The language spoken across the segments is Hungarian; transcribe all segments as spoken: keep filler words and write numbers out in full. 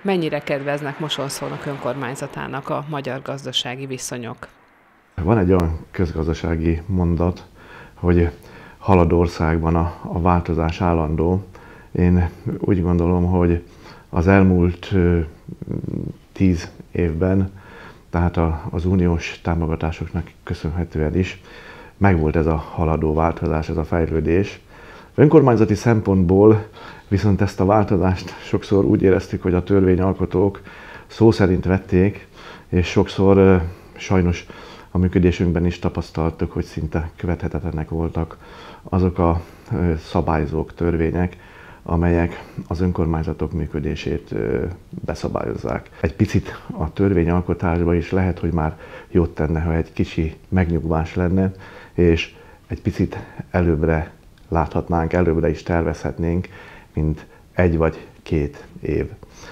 Mennyire kedveznek Mosonszolnok önkormányzatának a magyar gazdasági viszonyok? Van egy olyan közgazdasági mondat, hogy haladó országban a, a változás állandó. Én úgy gondolom, hogy az elmúlt ö, tíz évben, tehát a, az uniós támogatásoknak köszönhetően is megvolt ez a haladó változás, ez a fejlődés. Önkormányzati szempontból viszont ezt a változást sokszor úgy éreztük, hogy a törvényalkotók szó szerint vették, és sokszor ö, sajnos a működésünkben is tapasztaltuk, hogy szinte követhetetlenek voltak azok a szabályzók, törvények, amelyek az önkormányzatok működését beszabályozzák. Egy picit a törvényalkotásban is lehet, hogy már jót tenne, ha egy kicsi megnyugvás lenne, és egy picit előbbre láthatnánk, előbbre is tervezhetnénk, mint egy vagy két év.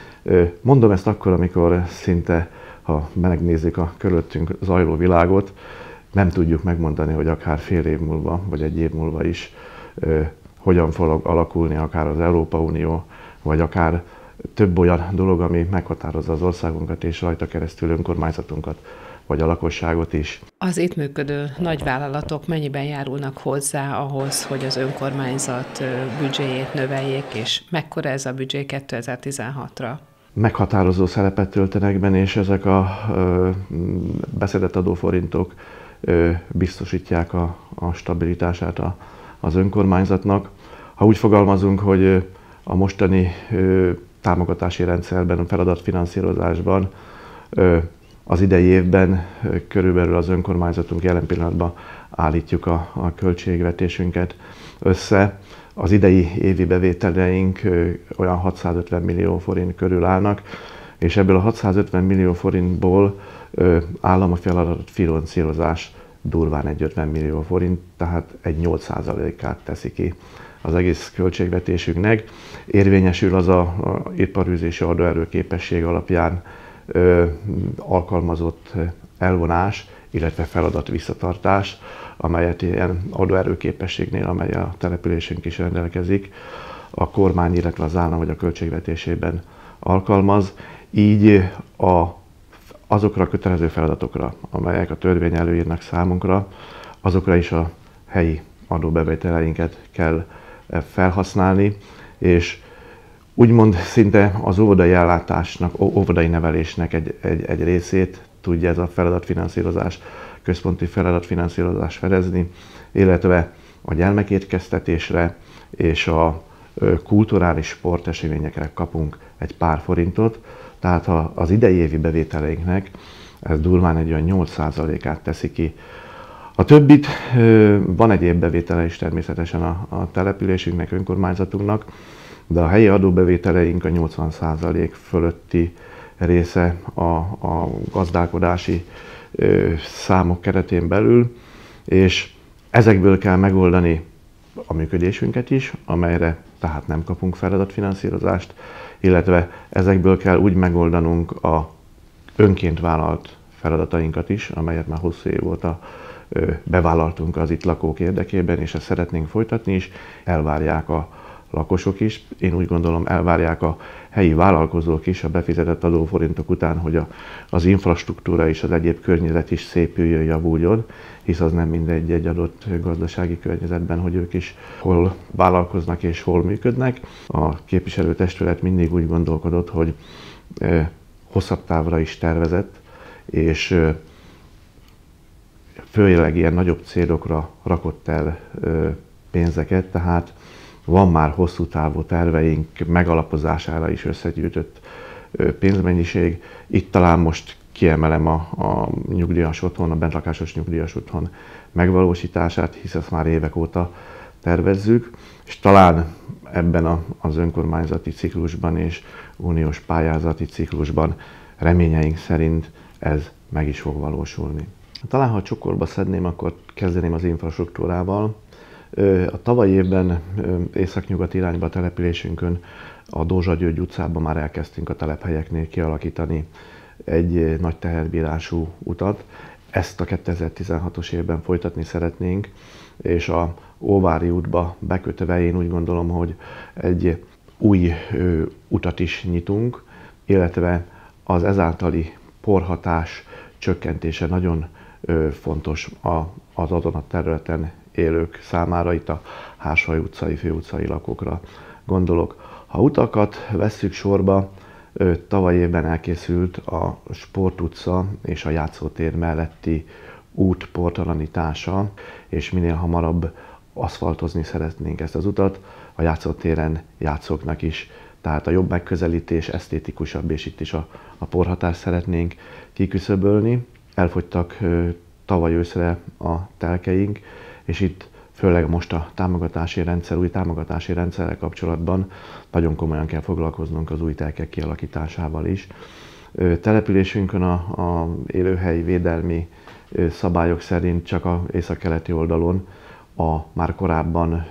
Mondom ezt akkor, amikor szinte, ha megnézzük a körülöttünk zajló világot, nem tudjuk megmondani, hogy akár fél év múlva, vagy egy év múlva is ö, hogyan fog alakulni akár az Európai Unió, vagy akár több olyan dolog, ami meghatározza az országunkat és rajta keresztül önkormányzatunkat, vagy a lakosságot is. Az itt működő nagyvállalatok mennyiben járulnak hozzá ahhoz, hogy az önkormányzat büdzséjét növeljék, és mekkora ez a büdzsé kétezer-tizenhatra? Meghatározó szerepet töltenek benne, és ezek a ö, beszedett adóforintok ö, biztosítják a, a stabilitását a, az önkormányzatnak. Ha úgy fogalmazunk, hogy a mostani ö, támogatási rendszerben, a feladatfinanszírozásban ö, az idei évben ö, körülbelül az önkormányzatunk jelen pillanatban állítjuk a, a költségvetésünket össze. Az idei évi bevételeink olyan hatszázötven millió forint körül állnak, és ebből a hatszázötven millió forintból állami feladatfinanszírozás durván egy ötven millió forint, tehát egy nyolc százalékát teszi ki az egész költségvetésünknek. Érvényesül az a, a iparűzési adóerő képesség alapján ö, alkalmazott elvonás, illetve feladat visszatartás, amelyet ilyen adóerőképességnél, amely a településünk is rendelkezik, a kormány, illetve az állam vagy a költségvetésében alkalmaz. Így a, azokra a kötelező feladatokra, amelyek a törvény előírnak számunkra, azokra is a helyi adóbevételeinket kell felhasználni, és úgymond szinte az óvodai ellátásnak, óvodai nevelésnek egy, egy, egy részét tudja ez a feladatfinanszírozás, központi feladatfinanszírozás fedezni, illetve a gyermekétkeztetésre és a kulturális sporteseményekre kapunk egy pár forintot, tehát az idei évi bevételeinknek ez durván egy olyan nyolc százalékát teszi ki. A többit van egyéb bevétele is természetesen a, a településünknek, önkormányzatunknak, de a helyi adóbevételeink a nyolcvan százalék fölötti része a, a gazdálkodási ö, számok keretén belül, és ezekből kell megoldani a működésünket is, amelyre tehát nem kapunk feladatfinanszírozást, illetve ezekből kell úgy megoldanunk a önként vállalt feladatainkat is, amelyet már hosszú év óta ö, bevállaltunk az itt lakók érdekében, és ezt szeretnénk folytatni is, elvárják a lakosok is, én úgy gondolom elvárják a helyi vállalkozók is a befizetett adóforintok után, hogy a, az infrastruktúra és az egyéb környezet is szépüljön, javuljon, hisz az nem mindegy egy adott gazdasági környezetben, hogy ők is hol vállalkoznak és hol működnek. A képviselőtestület mindig úgy gondolkodott, hogy e, hosszabb távra is tervezett, és e, főleg ilyen nagyobb célokra rakott el e, pénzeket, tehát van már hosszú távú terveink megalapozására is összegyűjtött pénzmennyiség. Itt talán most kiemelem a, a nyugdíjas otthon, a bentlakásos nyugdíjas otthon megvalósítását, hisz ezt már évek óta tervezzük, és talán ebben a, az önkormányzati ciklusban és uniós pályázati ciklusban reményeink szerint ez meg is fog valósulni. Talán ha csokorba szedném, akkor kezdeném az infrastruktúrával. A tavalyi évben északnyugat irányba a településünkön, a Dózsa György utcában már elkezdtünk a telephelyeknél kialakítani egy nagy teherbírású utat. Ezt a kétezer-tizenhatos évben folytatni szeretnénk, és a Óvári útba bekötve én úgy gondolom, hogy egy új utat is nyitunk, illetve az ezáltali porhatás csökkentése nagyon fontos az azon a területen élők számára, itt a Hársfally utcai, Főutcai lakókra gondolok. Ha utakat vesszük sorba, tavaly évben elkészült a Sport utca és a Játszótér melletti út portalanítása, és minél hamarabb aszfaltozni szeretnénk ezt az utat, a játszótéren játszóknak is. Tehát a jobb megközelítés, esztétikusabb, és itt is a, a porhatást szeretnénk kiküszöbölni. Elfogytak tavaly őszre a telkeink, és itt főleg most a támogatási rendszer, új támogatási rendszerrel kapcsolatban nagyon komolyan kell foglalkoznunk az új telkek kialakításával is. Településünkön a, a élőhely védelmi szabályok szerint csak az északkeleti oldalon a már korábban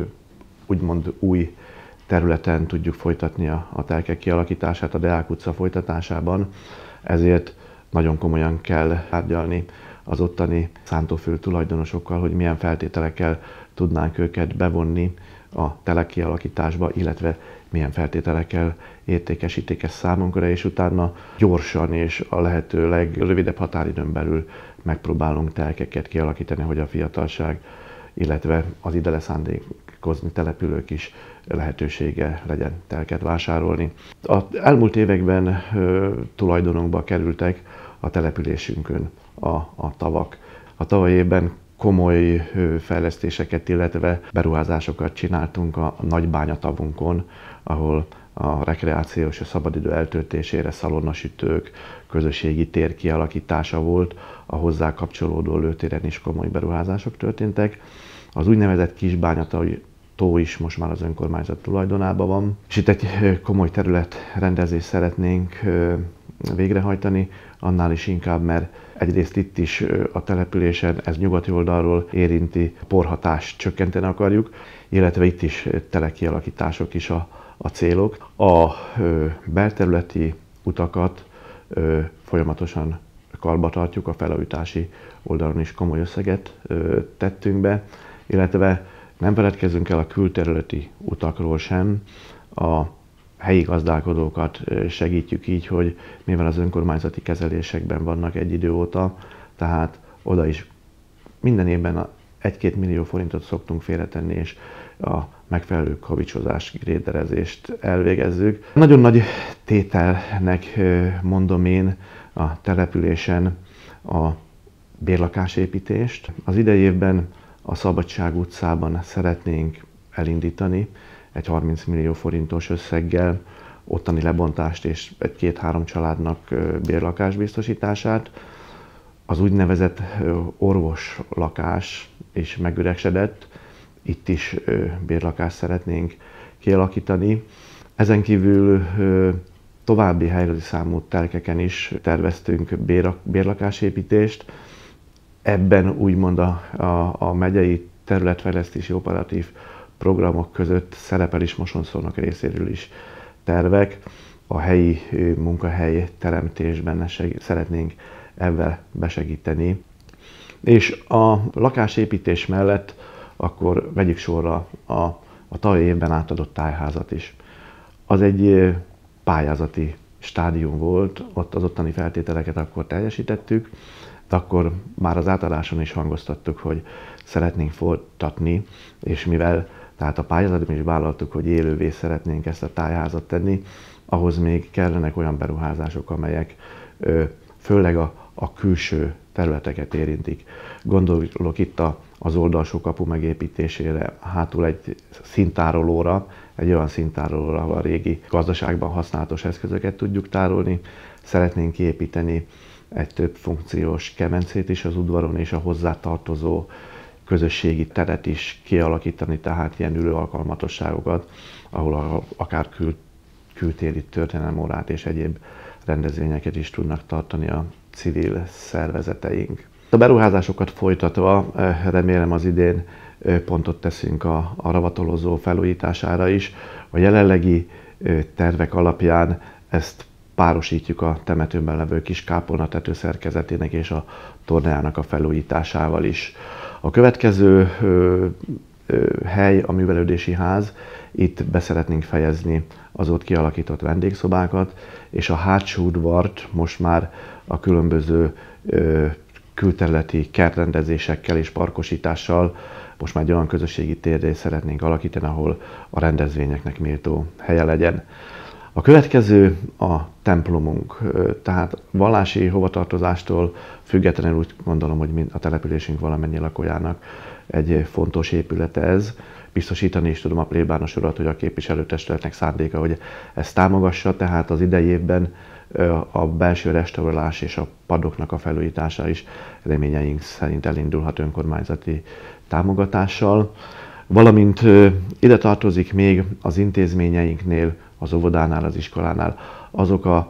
úgymond új területen tudjuk folytatni a, a telkek kialakítását, a Deák utca folytatásában, ezért nagyon komolyan kell tárgyalni az ottani szántóföld tulajdonosokkal, hogy milyen feltételekkel tudnánk őket bevonni a telek kialakításba, illetve milyen feltételekkel értékesítik ezt számunkra, és utána gyorsan és a lehető legrövidebb határidőn belül megpróbálunk telkeket kialakítani, hogy a fiatalság, illetve az ide leszándékozni települők is lehetősége legyen telket vásárolni. Az elmúlt években ö, tulajdonunkba kerültek a településünkön a, a tavak. A tavaly évben komoly ö, fejlesztéseket, illetve beruházásokat csináltunk a Nagybánya tavunkon, ahol a rekreációs és szabadidő eltöltésére szalonnasütők, közösségi tér kialakítása volt, a hozzá kapcsolódó lőtéren is komoly beruházások történtek. Az úgynevezett Kisbánya tó is most már az önkormányzat tulajdonában van, és itt egy komoly területrendezést szeretnénk végrehajtani, annál is inkább, mert egyrészt itt is a településen, ez nyugati oldalról érinti, porhatást csökkenteni akarjuk, illetve itt is telekialakítások is a, a célok. A ö, belterületi utakat ö, folyamatosan karba tartjuk, a felújítási oldalon is komoly összeget ö, tettünk be, illetve nem feledkezzünk el a külterületi utakról sem. A helyi gazdálkodókat segítjük így, hogy mivel az önkormányzati kezelésekben vannak egy idő óta, tehát oda is minden évben egy-két millió forintot szoktunk félretenni, és a megfelelő kavicsozás, gréderezést elvégezzük. Nagyon nagy tételnek mondom én a településen a bérlakásépítést. Az idei évben a Szabadság utcában szeretnénk elindítani egy harminc millió forintos összeggel ottani lebontást és egy két-három családnak bérlakás biztosítását. Az úgynevezett orvoslakás is megüresedett, itt is bérlakást szeretnénk kialakítani. Ezen kívül további helyrajzi számú telkeken is terveztünk bérlakásépítést. Ebben úgymond a, a, a megyei területfejlesztési operatív programok között szerepel is Mosonszolnok részéről is tervek. A helyi munkahely teremtésben szeretnénk ebben besegíteni. És a lakásépítés mellett akkor vegyük sorra a, a tavaly évben átadott tájházat is. Az egy pályázati stádium volt, ott az ottani feltételeket akkor teljesítettük, de akkor már az átadáson is hangoztattuk, hogy szeretnénk folytatni, és mivel tehát a pályázaton is vállaltuk, hogy élővé szeretnénk ezt a tájházat tenni, ahhoz még kellenek olyan beruházások, amelyek ö, főleg a, a külső területeket érintik. Gondolok itt a, az oldalsó kapu megépítésére, hátul egy színtárolóra, egy olyan színtárolóra, ahol a régi gazdaságban használatos eszközöket tudjuk tárolni. Szeretnénk kiépíteni egy több funkciós kemencét is az udvaron, és a hozzátartozó közösségi teret is kialakítani, tehát ilyen ülő alkalmatosságokat, ahol akár kül, kültéri történelemórát és egyéb rendezvényeket is tudnak tartani a civil szervezeteink. A beruházásokat folytatva remélem az idén pontot teszünk a, a ravatolozó felújítására is. A jelenlegi tervek alapján ezt párosítjuk a temetőben levő kis kápolna tetőszerkezetének és a tornájának a felújításával is. A következő hely, a művelődési ház, itt be szeretnénk fejezni az ott kialakított vendégszobákat, és a hátsó udvart most már a különböző külterületi kertrendezésekkel és parkosítással most már egy olyan közösségi térré szeretnénk alakítani, ahol a rendezvényeknek méltó helye legyen. A következő a templomunk, tehát vallási hovatartozástól függetlenül úgy gondolom, hogy a településünk valamennyi lakójának egy fontos épülete ez. Biztosítani is tudom a plébános urat, hogy a képviselőtestületnek szándéka, hogy ezt támogassa, tehát az idei évben a belső restaurálás és a padoknak a felújítása is reményeink szerint elindulhat önkormányzati támogatással. Valamint ide tartozik még az intézményeinknél, az óvodánál, az iskolánál azok a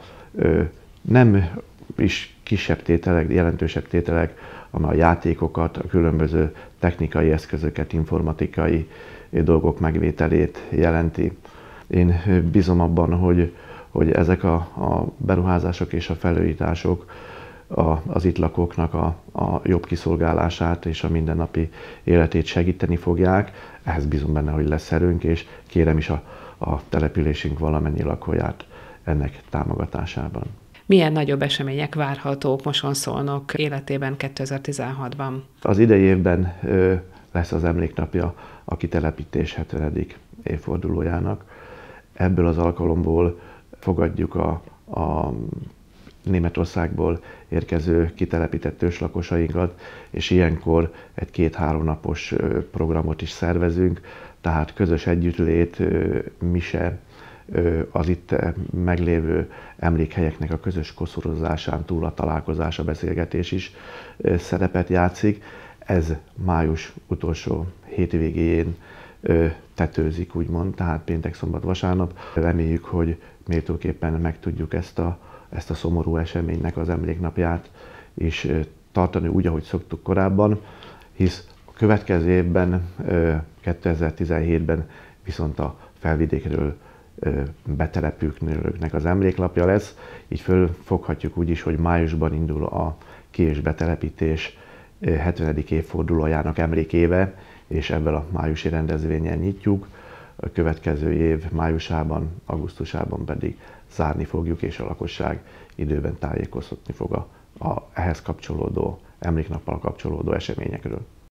nem is kisebb tételek, jelentősebb tételek, amely a játékokat, a különböző technikai eszközöket, informatikai dolgok megvételét jelenti. Én bízom abban, hogy, hogy ezek a, a beruházások és a felújítások a, az itt lakóknak a, a jobb kiszolgálását és a mindennapi életét segíteni fogják. Ehhez bízom benne, hogy lesz erőnk, és kérem is a, a településünk valamennyi lakóját ennek támogatásában. Milyen nagyobb események várhatók Moson-Szolnok életében kétezer-tizenhatban? Az idei évben ö, lesz az emléknapja a kitelepítés hetvenedik évfordulójának. Ebből az alkalomból fogadjuk a, a Németországból érkező kitelepített őslakosainkat, és ilyenkor egy két-három napos programot is szervezünk, tehát közös együttlét, mise, az itt meglévő emlékhelyeknek a közös koszorúzásán túl a találkozás, a beszélgetés is szerepet játszik. Ez május utolsó hétvégéjén tetőzik, úgymond, tehát péntek, szombat, vasárnap. Reméljük, hogy méltóképpen meg tudjuk ezt a, ezt a szomorú eseménynek az emléknapját és tartani úgy, ahogy szoktuk korábban, hisz a következő évben, kétezer-tizenhétben viszont a felvidékről betelepülőknek az emléklapja lesz, így fölfoghatjuk úgy is, hogy májusban indul a ki- és betelepítés hetvenedik évfordulójának emlékéve, és ebből a májusi rendezvényen nyitjuk, a következő év májusában, augusztusában pedig zárni fogjuk, és a lakosság időben tájékoztatni fog a, a ehhez kapcsolódó, emléknappal kapcsolódó eseményekről.